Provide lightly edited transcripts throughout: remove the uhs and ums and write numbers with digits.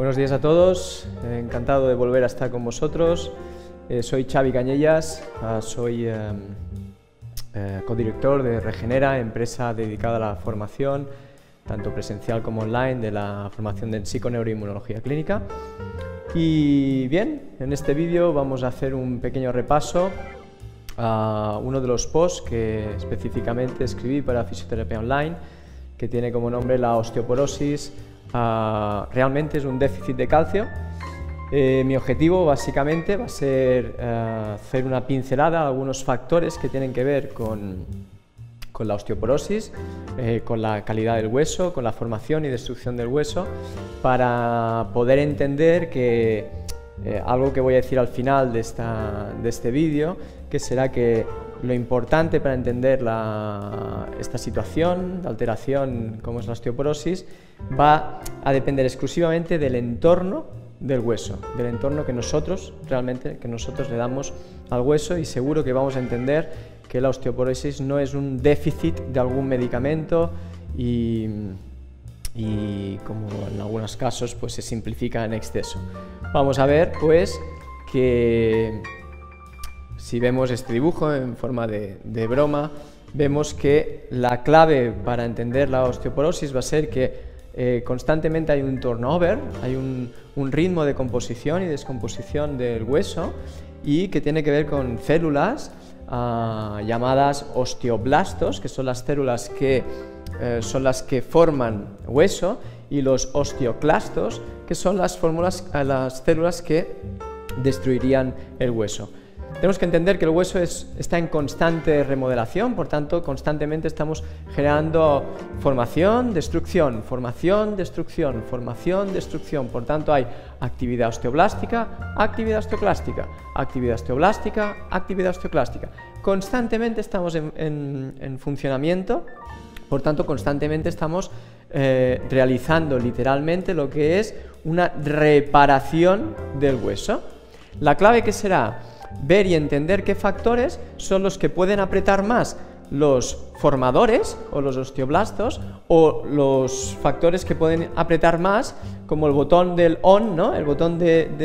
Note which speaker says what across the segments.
Speaker 1: Buenos días a todos, encantado de volver a estar con vosotros. Soy Xavi Cañellas, soy codirector de Regenera, empresa dedicada a la formación, tanto presencial como online, de la formación de psiconeuroinmunología clínica. Y bien, en este vídeo vamos a hacer un pequeño repaso a uno de los posts que específicamente escribí para Fisioterapia Online, que tiene como nombre la osteoporosis. Realmente es un déficit de calcio. Mi objetivo básicamente va a ser hacer una pincelada a algunos factores que tienen que ver con la osteoporosis, con la calidad del hueso, con la formación y destrucción del hueso, para poder entender que algo que voy a decir al final de este vídeo, que será que lo importante para entender esta situación de alteración como es la osteoporosis va a depender exclusivamente del entorno del hueso, del entorno que nosotros le damos al hueso, y seguro que vamos a entender que la osteoporosis no es un déficit de algún medicamento y como en algunos casos pues se simplifica en exceso. Vamos a ver pues que si vemos este dibujo en forma de broma, vemos que la clave para entender la osteoporosis va a ser que constantemente hay un turnover, hay un ritmo de composición y descomposición del hueso, y que tiene que ver con células llamadas osteoblastos, que son las células que forman hueso, y los osteoclastos, que son las células que destruirían el hueso. Tenemos que entender que el hueso está en constante remodelación, por tanto, constantemente estamos generando formación, destrucción, formación, destrucción, formación, destrucción. Por tanto, hay actividad osteoblástica, actividad osteoclástica, actividad osteoblástica, actividad osteoclástica. Constantemente estamos en funcionamiento, por tanto, constantemente estamos realizando literalmente lo que es una reparación del hueso. La clave que será ver y entender qué factores son los que pueden apretar más los formadores o los osteoblastos, o los factores que pueden apretar más, como el botón del on, ¿no? El botón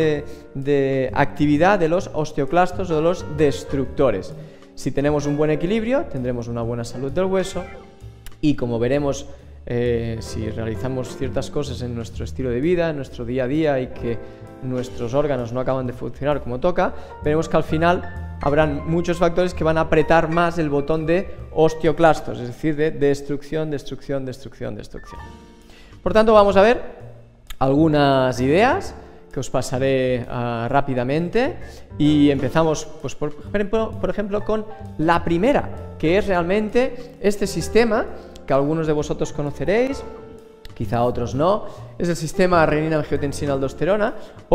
Speaker 1: de actividad de los osteoclastos o de los destructores. Si tenemos un buen equilibrio, tendremos una buena salud del hueso, y como veremos, si realizamos ciertas cosas en nuestro estilo de vida, en nuestro día a día, y que nuestros órganos no acaban de funcionar como toca, veremos que al final habrán muchos factores que van a apretar más el botón de osteoclastos, es decir, de destrucción, destrucción, destrucción, destrucción. Por tanto, vamos a ver algunas ideas que os pasaré rápidamente, y empezamos pues, por ejemplo con la primera, que es realmente este sistema que algunos de vosotros conoceréis, quizá otros no. Es el sistema renina-angiotensina-aldosterona,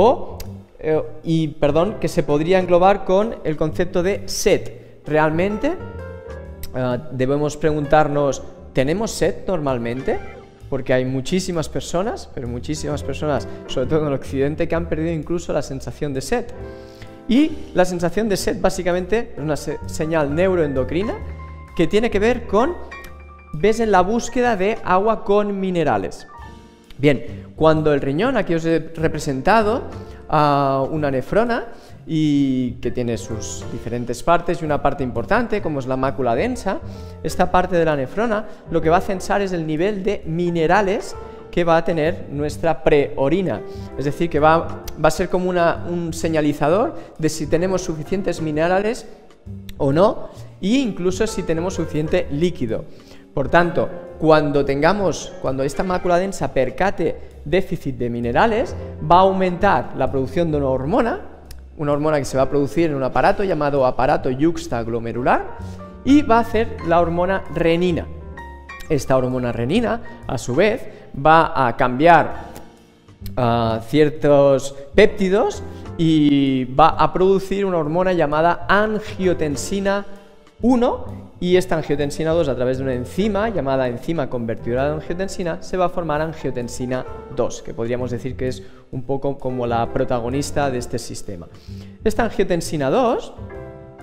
Speaker 1: que se podría englobar con el concepto de SET. Realmente debemos preguntarnos, ¿tenemos SET normalmente? Porque hay muchísimas personas, sobre todo en el occidente, que han perdido incluso la sensación de SET. Y la sensación de SET básicamente es una señal neuroendocrina que tiene que ver con, ves, en la búsqueda de agua con minerales. Bien, cuando el riñón, aquí os he representado una nefrona, y que tiene sus diferentes partes, y una parte importante como es la mácula densa, esta parte de la nefrona lo que va a censar es el nivel de minerales que va a tener nuestra preorina, es decir, que va a ser como un señalizador de si tenemos suficientes minerales o no, e incluso si tenemos suficiente líquido. Por tanto, cuando esta mácula densa percate déficit de minerales, va a aumentar la producción de una hormona que se va a producir en un aparato llamado aparato yuxtaglomerular, y va a hacer la hormona renina. Esta hormona renina, a su vez, va a cambiar ciertos péptidos y va a producir una hormona llamada angiotensina 1, y esta angiotensina 2, a través de una enzima llamada enzima convertidora de angiotensina, se va a formar angiotensina 2, que podríamos decir que es un poco como la protagonista de este sistema. Esta angiotensina 2,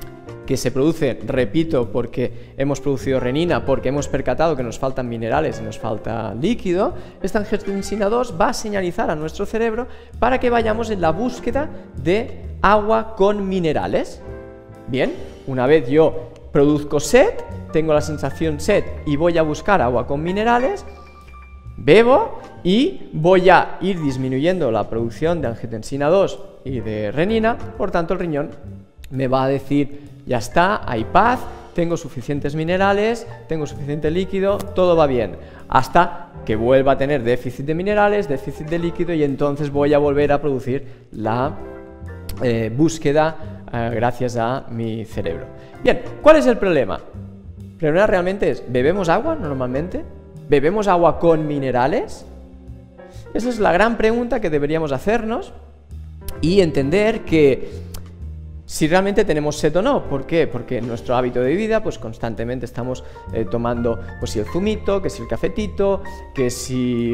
Speaker 1: que se produce, repito, porque hemos producido renina, porque hemos percatado que nos faltan minerales y nos falta líquido, esta angiotensina 2 va a señalizar a nuestro cerebro para que vayamos en la búsqueda de agua con minerales. Bien, una vez yo produzco sed, tengo la sensación sed y voy a buscar agua con minerales, bebo y voy a ir disminuyendo la producción de angiotensina 2 y de renina, por tanto el riñón me va a decir, ya está, hay paz, tengo suficientes minerales, tengo suficiente líquido, todo va bien, hasta que vuelva a tener déficit de minerales, déficit de líquido y entonces voy a volver a producir la búsqueda gracias a mi cerebro. Bien, ¿cuál es el problema? El problema realmente es, ¿bebemos agua normalmente? ¿Bebemos agua con minerales? Esa es la gran pregunta que deberíamos hacernos y entender que si realmente tenemos sed o no. ¿Por qué? Porque en nuestro hábito de vida pues constantemente estamos tomando pues si el zumito, que si el cafetito, que si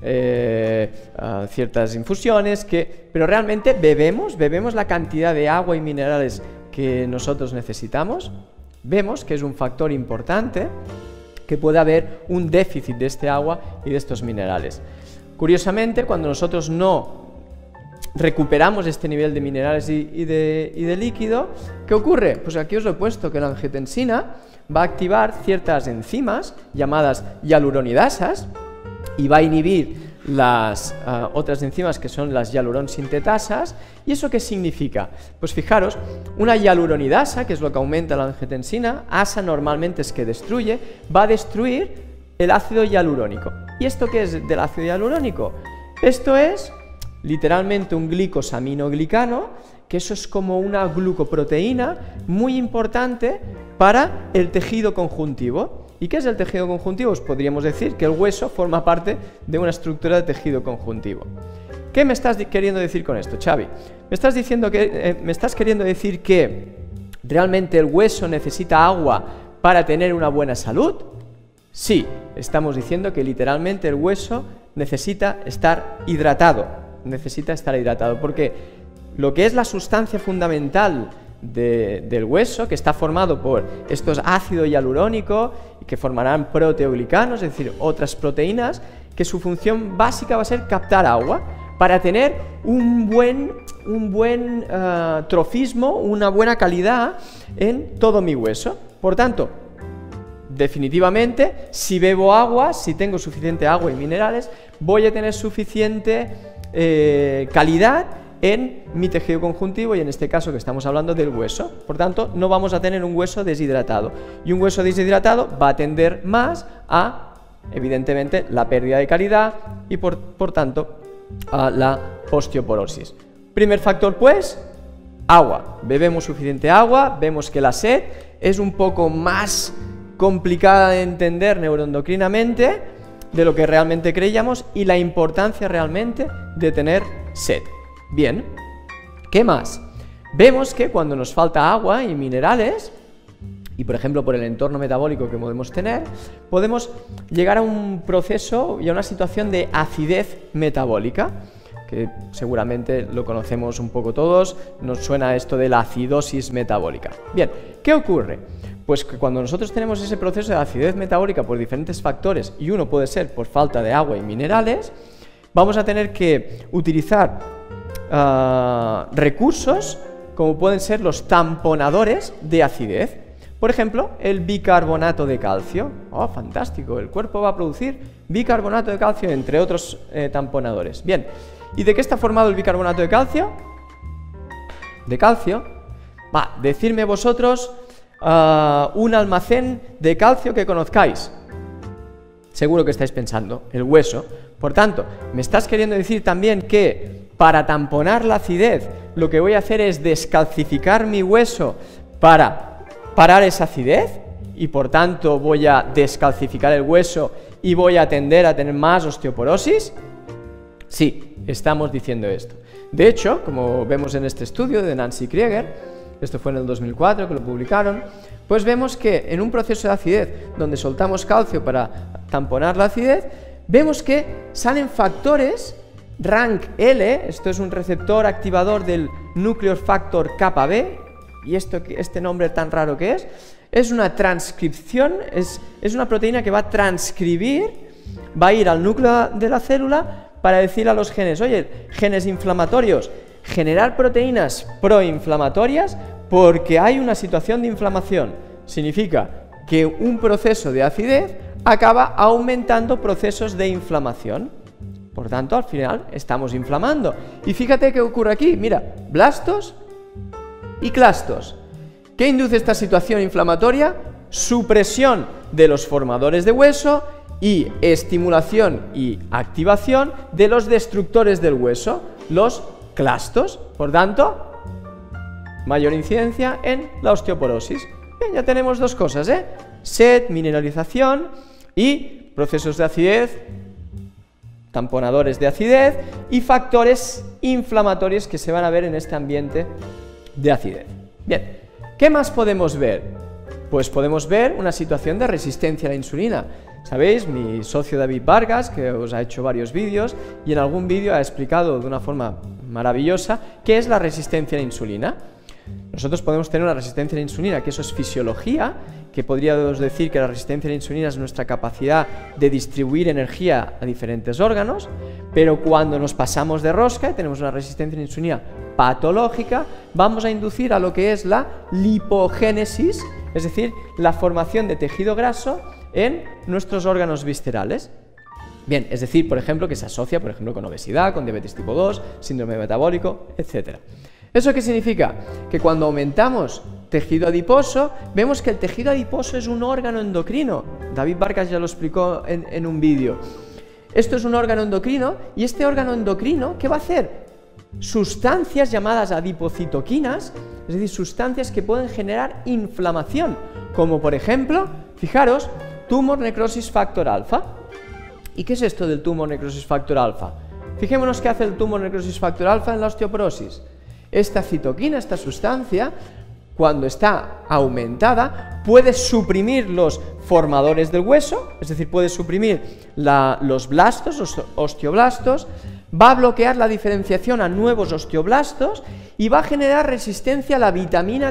Speaker 1: ciertas infusiones, pero realmente bebemos la cantidad de agua y minerales que nosotros necesitamos. Vemos que es un factor importante que puede haber un déficit de este agua y de estos minerales. Curiosamente, cuando nosotros no recuperamos este nivel de minerales y de líquido, ¿qué ocurre? Pues aquí os lo he puesto, que la angiotensina va a activar ciertas enzimas llamadas hialuronidasas y va a inhibir las otras enzimas que son las hialuronsintetasas. ¿Y eso qué significa? Pues fijaros, una hialuronidasa, que es lo que aumenta la angiotensina, asa normalmente es que destruye, va a destruir el ácido hialurónico. ¿Y esto qué es del ácido hialurónico? Esto es literalmente un glicosaminoglicano, que eso es como una glucoproteína muy importante para el tejido conjuntivo. ¿Y qué es el tejido conjuntivo? Pues podríamos decir que el hueso forma parte de una estructura de tejido conjuntivo. ¿Qué me estás queriendo decir con esto, Xavi? Me estás queriendo decir que realmente el hueso necesita agua para tener una buena salud. Sí, estamos diciendo que literalmente el hueso necesita estar hidratado. Porque lo que es la sustancia fundamental del hueso, que está formado por estos ácido hialurónico, que formarán proteoglicanos, es decir, otras proteínas, que su función básica va a ser captar agua para tener un buen trofismo, una buena calidad en todo mi hueso. Por tanto, definitivamente, si bebo agua, si tengo suficiente agua y minerales, voy a tener suficiente calidad en mi tejido conjuntivo y en este caso que estamos hablando del hueso. Por tanto, no vamos a tener un hueso deshidratado, y un hueso deshidratado va a tender más a, evidentemente, la pérdida de calidad y por tanto a la osteoporosis. Primer factor, pues, agua. Bebemos suficiente agua. Vemos que la sed es un poco más complicada de entender neuroendocrinamente de lo que realmente creíamos, y la importancia realmente de tener sed. Bien, ¿qué más? Vemos que cuando nos falta agua y minerales, y por ejemplo por el entorno metabólico que podemos tener, podemos llegar a un proceso y a una situación de acidez metabólica, que seguramente lo conocemos un poco todos, nos suena esto de la acidosis metabólica. Bien, ¿qué ocurre? Pues que cuando nosotros tenemos ese proceso de acidez metabólica por diferentes factores, y uno puede ser por falta de agua y minerales, vamos a tener que utilizar recursos como pueden ser los tamponadores de acidez. Por ejemplo, el bicarbonato de calcio. ¡Oh, fantástico! El cuerpo va a producir bicarbonato de calcio, entre otros tamponadores. Bien, ¿y de qué está formado el bicarbonato de calcio? De calcio. Decidme vosotros un almacén de calcio que conozcáis. Seguro que estáis pensando, el hueso. Por tanto, me estás queriendo decir también que para tamponar la acidez, lo que voy a hacer es descalcificar mi hueso para parar esa acidez, y por tanto voy a descalcificar el hueso y voy a tender a tener más osteoporosis. Sí, estamos diciendo esto. De hecho, como vemos en este estudio de Nancy Krieger, esto fue en el 2004 que lo publicaron, pues vemos que en un proceso de acidez donde soltamos calcio para tamponar la acidez, vemos que salen factores RANKL, esto es un receptor activador del nuclear factor Kb, ¿y este nombre tan raro que es? Es una transcripción, es una proteína que va a transcribir, va a ir al núcleo de la célula para decir a los genes, oye, genes inflamatorios, generar proteínas proinflamatorias porque hay una situación de inflamación. Significa que un proceso de acidez acaba aumentando procesos de inflamación. Por tanto, al final estamos inflamando. Y fíjate qué ocurre aquí. Mira, blastos y clastos. ¿Qué induce esta situación inflamatoria? Supresión de los formadores de hueso y estimulación y activación de los destructores del hueso, los clastos. Por tanto, mayor incidencia en la osteoporosis. Bien, ya tenemos dos cosas, sed, mineralización y procesos de acidez, tamponadores de acidez y factores inflamatorios que se van a ver en este ambiente de acidez. Bien, ¿qué más podemos ver? Pues podemos ver una situación de resistencia a la insulina. Sabéis, mi socio David Vargas, que os ha hecho varios vídeos y en algún vídeo ha explicado de una forma maravillosa qué es la resistencia a la insulina. Nosotros podemos tener una resistencia a la insulina, que eso es fisiología, que podríamos decir que la resistencia a la insulina es nuestra capacidad de distribuir energía a diferentes órganos, pero cuando nos pasamos de rosca y tenemos una resistencia a la insulina patológica, vamos a inducir a lo que es la lipogénesis, es decir, la formación de tejido graso en nuestros órganos viscerales. Bien, es decir, por ejemplo, que se asocia, por ejemplo, con obesidad, con diabetes tipo 2, síndrome metabólico, etc. ¿Eso qué significa? Que cuando aumentamos tejido adiposo, vemos que el tejido adiposo es un órgano endocrino. David Vargas ya lo explicó en un vídeo. Esto es un órgano endocrino, y este órgano endocrino, ¿qué va a hacer? Sustancias llamadas adipocitoquinas, es decir, sustancias que pueden generar inflamación, como por ejemplo, fijaros, tumor necrosis factor alfa. ¿Y qué es esto del tumor necrosis factor alfa? Fijémonos qué hace el tumor necrosis factor alfa en la osteoporosis. Esta citoquina, esta sustancia, cuando está aumentada, puede suprimir los formadores del hueso, es decir, puede suprimir los blastos, los osteoblastos, va a bloquear la diferenciación a nuevos osteoblastos y va a generar resistencia a la vitamina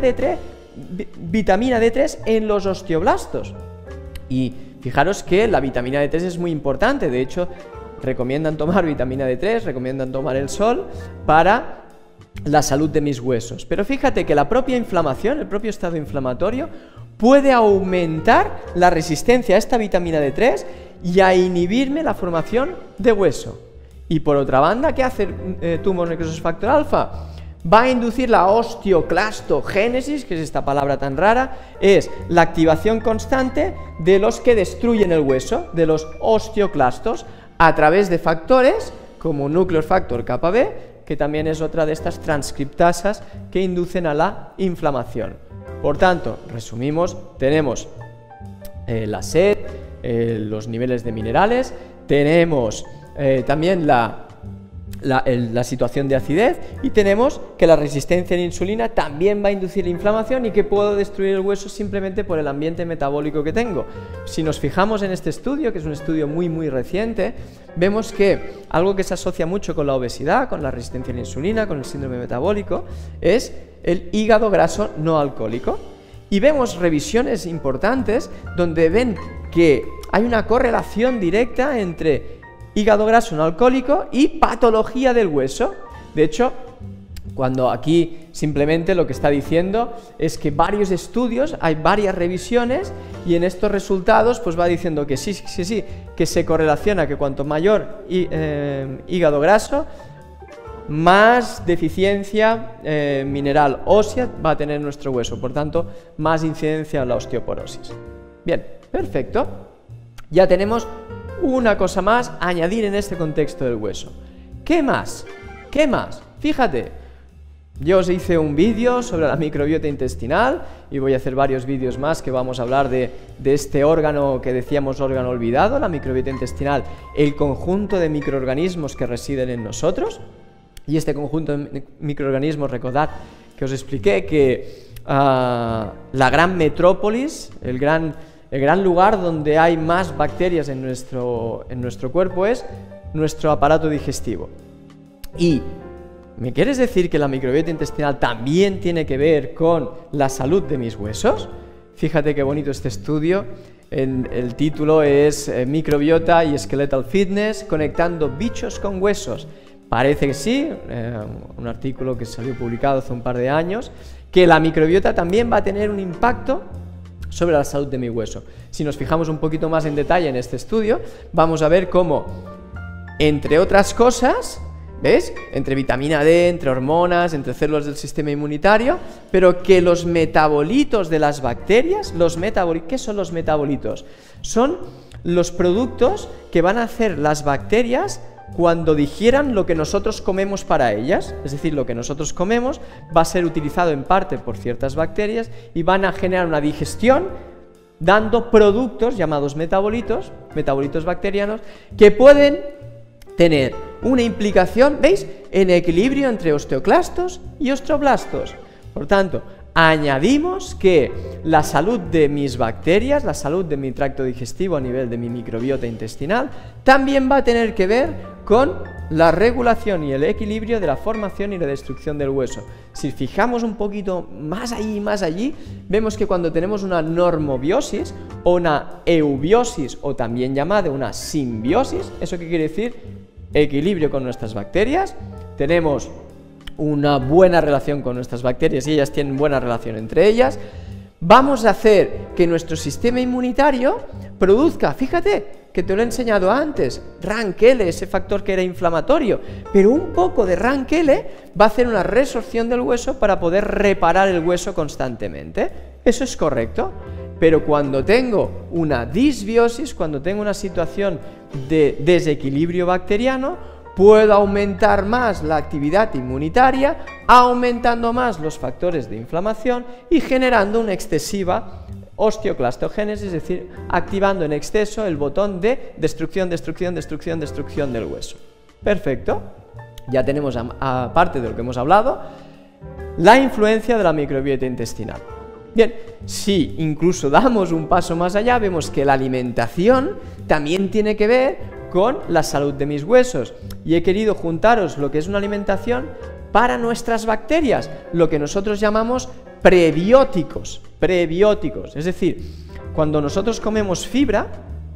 Speaker 1: D3 en los osteoblastos. Y fijaros que la vitamina D3 es muy importante, de hecho, recomiendan tomar vitamina D3, recomiendan tomar el sol para la salud de mis huesos. Pero fíjate que la propia inflamación, el propio estado inflamatorio, puede aumentar la resistencia a esta vitamina D3 y a inhibirme la formación de hueso. Y por otra banda, ¿qué hace el tumor necrosis factor alfa? Va a inducir la osteoclastogénesis, que es esta palabra tan rara, es la activación constante de los que destruyen el hueso, de los osteoclastos, a través de factores como nuclear factor kappa B, que también es otra de estas transcriptasas que inducen a la inflamación. Por tanto, resumimos, tenemos la sed, los niveles de minerales, tenemos también la situación de acidez y tenemos que la resistencia a la insulina también va a inducir la inflamación y que puedo destruir el hueso simplemente por el ambiente metabólico que tengo. Si nos fijamos en este estudio, que es un estudio muy reciente, vemos que algo que se asocia mucho con la obesidad, con la resistencia a la insulina, con el síndrome metabólico, es el hígado graso no alcohólico. Y vemos revisiones importantes donde ven que hay una correlación directa entre hígado graso no alcohólico y patología del hueso. De hecho, cuando aquí simplemente lo que está diciendo es que varios estudios, hay varias revisiones y en estos resultados pues va diciendo que sí, que se correlaciona que cuanto mayor hígado graso, más deficiencia mineral ósea va a tener nuestro hueso, por tanto, más incidencia en la osteoporosis. Bien, perfecto. Ya tenemos una cosa más a añadir en este contexto del hueso. ¿Qué más? ¿Qué más? Fíjate, yo os hice un vídeo sobre la microbiota intestinal y voy a hacer varios vídeos más que vamos a hablar de este órgano que decíamos órgano olvidado, la microbiota intestinal, el conjunto de microorganismos que residen en nosotros. Y este conjunto de microorganismos, recordad que os expliqué que la gran metrópolis, el gran lugar donde hay más bacterias en nuestro cuerpo es nuestro aparato digestivo. Y ¿Me quieres decir que la microbiota intestinal también tiene que ver con la salud de mis huesos? Fíjate qué bonito este estudio. El título es Microbiota y Skeletal Fitness, conectando bichos con huesos. Parece que sí, un artículo que salió publicado hace un par de años, que la microbiota también va a tener un impacto sobre la salud de mi hueso. Si nos fijamos un poquito más en detalle en este estudio, vamos a ver cómo, entre otras cosas, ¿ves? Entre vitamina D, entre hormonas, entre células del sistema inmunitario, pero que los metabolitos de las bacterias, ¿qué son los metabolitos? Son los productos que van a hacer las bacterias cuando digieran lo que nosotros comemos para ellas. Es decir, lo que nosotros comemos va a ser utilizado en parte por ciertas bacterias y van a generar una digestión dando productos llamados metabolitos bacterianos, que pueden tener una implicación, ¿veis?, en equilibrio entre osteoclastos y osteoblastos. Por tanto, añadimos que la salud de mis bacterias, la salud de mi tracto digestivo a nivel de mi microbiota intestinal, también va a tener que ver con la regulación y el equilibrio de la formación y la destrucción del hueso. Si fijamos un poquito más allí, vemos que cuando tenemos una normobiosis o una eubiosis, o también llamada una simbiosis, ¿eso qué quiere decir? Equilibrio con nuestras bacterias, tenemos una buena relación con nuestras bacterias y ellas tienen buena relación entre ellas, vamos a hacer que nuestro sistema inmunitario produzca, fíjate que te lo he enseñado antes, RANKL, ese factor que era inflamatorio, pero un poco de RANKL va a hacer una resorción del hueso para poder reparar el hueso constantemente. Eso es correcto, pero cuando tengo una disbiosis, cuando tengo una situación de desequilibrio bacteriano, puedo aumentar más la actividad inmunitaria, aumentando más los factores de inflamación y generando una excesiva osteoclastogénesis, es decir, activando en exceso el botón de destrucción del hueso. Perfecto. Ya tenemos, aparte de lo que hemos hablado, la influencia de la microbiota intestinal. Bien, si incluso damos un paso más allá, vemos que la alimentación también tiene que ver con la salud de mis huesos. Y he querido juntaros lo que es una alimentación para nuestras bacterias, lo que nosotros llamamos prebióticos. Es decir, cuando nosotros comemos fibra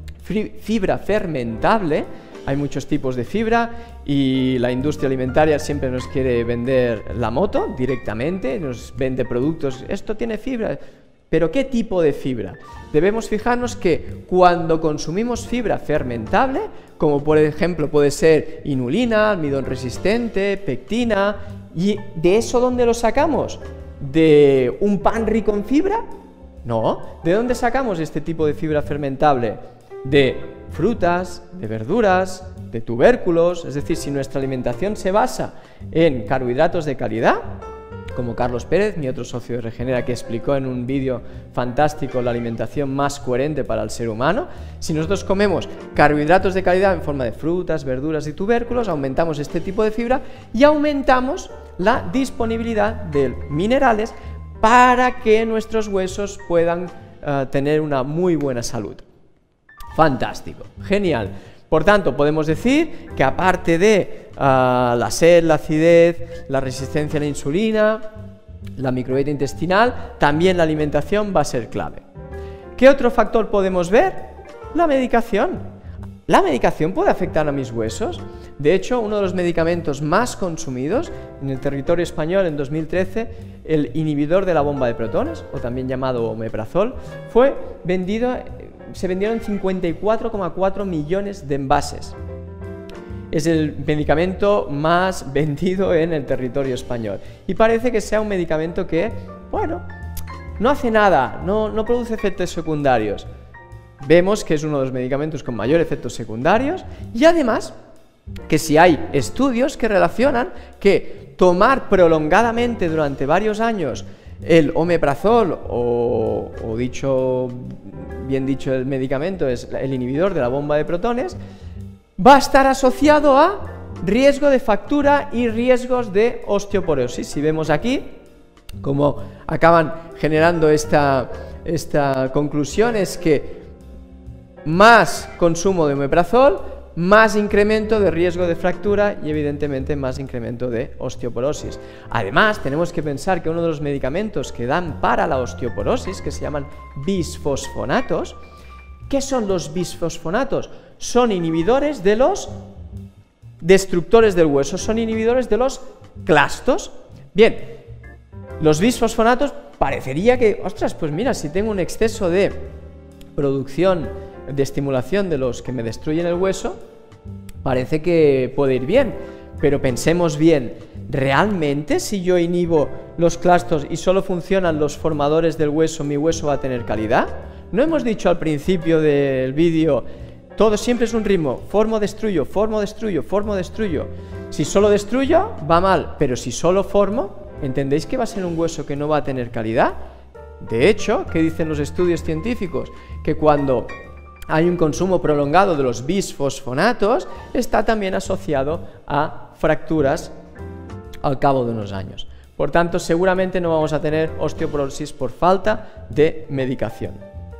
Speaker 1: fermentable, hay muchos tipos de fibra y la industria alimentaria siempre nos quiere vender la moto directamente, nos vende productos, esto tiene fibra, pero ¿qué tipo de fibra? Debemos fijarnos que cuando consumimos fibra fermentable, como por ejemplo puede ser inulina, almidón resistente, pectina, ¿y de eso dónde lo sacamos? ¿De un pan rico en fibra? No. ¿De dónde sacamos este tipo de fibra fermentable? De frutas, de verduras, de tubérculos. Es decir, si nuestra alimentación se basa en carbohidratos de calidad, como Carlos Pérez, mi otro socio de Regenera, que explicó en un vídeo fantástico la alimentación más coherente para el ser humano, si nosotros comemos carbohidratos de calidad en forma de frutas, verduras y tubérculos, aumentamos este tipo de fibra y aumentamos la disponibilidad de minerales para que nuestros huesos puedan tener una muy buena salud. Fantástico, genial. Por tanto, podemos decir que aparte de la sed, la acidez, la resistencia a la insulina, la microbiota intestinal, también la alimentación va a ser clave. ¿Qué otro factor podemos ver? La medicación. ¿La medicación puede afectar a mis huesos? De hecho, uno de los medicamentos más consumidos en el territorio español en 2013, el inhibidor de la bomba de protones, o también llamado omeprazol, se vendieron 54,4 millones de envases. Es el medicamento más vendido en el territorio español. Y parece que sea un medicamento que, bueno, no hace nada, no produce efectos secundarios. Vemos que es uno de los medicamentos con mayor efectos secundarios y además que si hay estudios que relacionan que tomar prolongadamente durante varios años el omeprazol o bien dicho el medicamento es el inhibidor de la bomba de protones, va a estar asociado a riesgo de fractura y riesgos de osteoporosis. Si vemos aquí cómo acaban generando esta conclusión, es que más consumo de omeprazol más incremento de riesgo de fractura y evidentemente más incremento de osteoporosis. Además, tenemos que pensar que uno de los medicamentos que dan para la osteoporosis, que se llaman bisfosfonatos, ¿qué son los bisfosfonatos? Son inhibidores de los destructores del hueso, son inhibidores de los clastos. Bien, los bisfosfonatos parecería que, ostras, pues mira, si tengo un exceso de producción, de estimulación de los que me destruyen el hueso, parece que puede ir bien, pero pensemos bien, ¿realmente si yo inhibo los clastos y solo funcionan los formadores del hueso, mi hueso va a tener calidad? ¿No hemos dicho al principio del vídeo, todo siempre es un ritmo, formo, destruyo, formo, destruyo, formo, destruyo? Si solo destruyo, va mal, pero si solo formo, ¿entendéis que va a ser un hueso que no va a tener calidad? De hecho, ¿qué dicen los estudios científicos? Que cuando hay un consumo prolongado de los bisfosfonatos, está también asociado a fracturas al cabo de unos años. Por tanto, seguramente no vamos a tener osteoporosis por falta de medicación.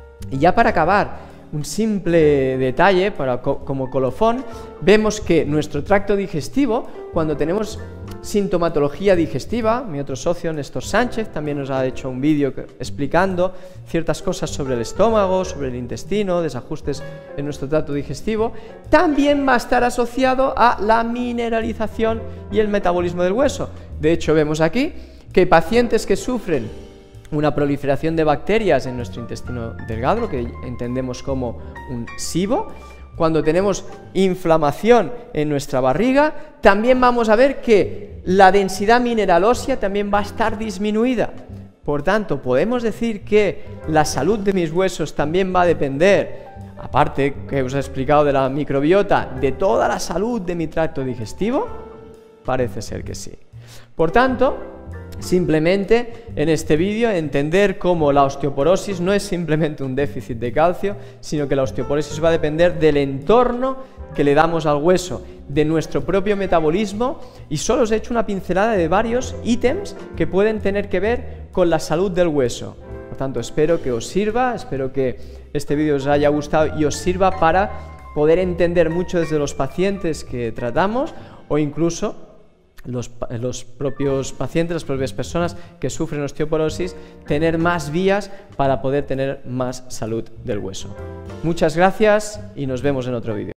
Speaker 1: Y ya para acabar, un simple detalle como colofón, vemos que nuestro tracto digestivo, cuando tenemos sintomatología digestiva, mi otro socio Néstor Sánchez también nos ha hecho un vídeo explicando ciertas cosas sobre el estómago, sobre el intestino, desajustes en nuestro tracto digestivo, también va a estar asociado a la mineralización y el metabolismo del hueso. De hecho, vemos aquí que pacientes que sufren una proliferación de bacterias en nuestro intestino delgado, lo que entendemos como un SIBO, cuando tenemos inflamación en nuestra barriga, también vamos a ver que la densidad mineral ósea también va a estar disminuida. Por tanto, podemos decir que la salud de mis huesos también va a depender, aparte que os he explicado de la microbiota, de toda la salud de mi tracto digestivo. Parece ser que sí. Por tanto, simplemente en este vídeo entender cómo la osteoporosis no es simplemente un déficit de calcio, sino que la osteoporosis va a depender del entorno que le damos al hueso, de nuestro propio metabolismo, y solo os he hecho una pincelada de varios ítems que pueden tener que ver con la salud del hueso. Por tanto, espero que os sirva, espero que este vídeo os haya gustado y os sirva para poder entender mucho desde los pacientes que tratamos o incluso los propios pacientes, las propias personas que sufren osteoporosis, tener más vías para poder tener más salud del hueso. Muchas gracias y nos vemos en otro vídeo.